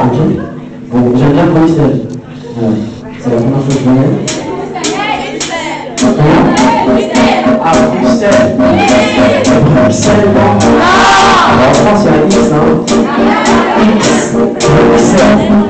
Ok. Bon, j'aime bien Bruxelles. C'est la première fois que je viens. Ah, Bruxelles. Bruxelles. Alors, en France, il y a un X, hein. X. Bruxelles.